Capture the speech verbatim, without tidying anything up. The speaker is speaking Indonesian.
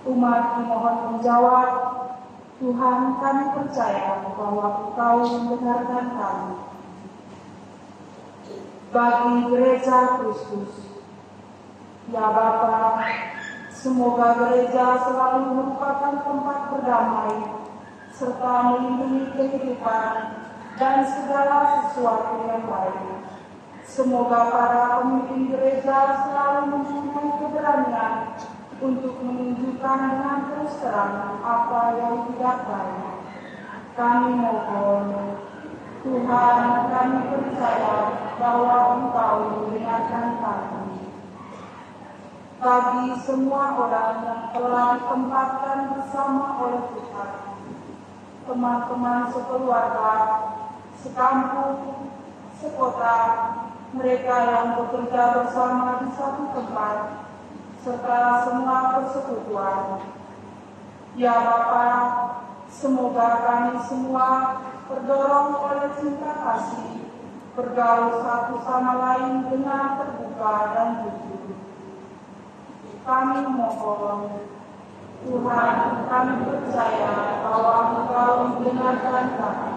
Umat memohon menjawab, Tuhan, kami percaya bahwa Engkau mendengarkan kami. Bagi Gereja Kristus, ya Bapa, semoga gereja selalu merupakan tempat berdamai serta melindungi kehidupan dan segala sesuatu yang baik. Semoga para pemimpin gereja selalu mempunyai keberanian untuk menunjukkan dengan terus terang apa yang tidak baik. Kami mohon, Tuhan, kami percaya bahwa Engkau mendengarkan kami. Bagi semua orang yang telah ditempatkan bersama oleh Tuhan, teman-teman sekeluarga, sekampung, sekota, mereka yang bekerja bersama di satu tempat, serta semua persekutuan. Ya Bapa, semoga kami semua terdorong oleh cinta kasih, bergaul satu sama lain dengan terbuka dan jujur. Kami mohon, Tuhan, kami percaya bahwa Engkau mendengarkan kami.